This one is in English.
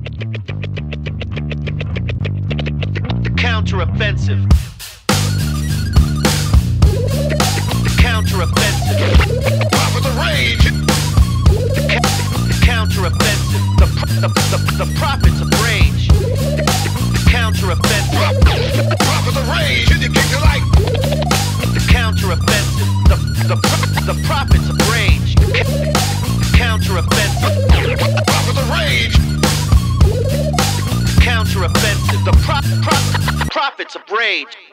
Counter-offensive. Counter-offensive. With the rage. Counter-offensive. The prophets of rage. Counter-offensive. With the rage. Can you kick it like? Counter-offensive. The prophets of rage. Counter-offensive. With the rage. Counter-offensive. The prophets of rage.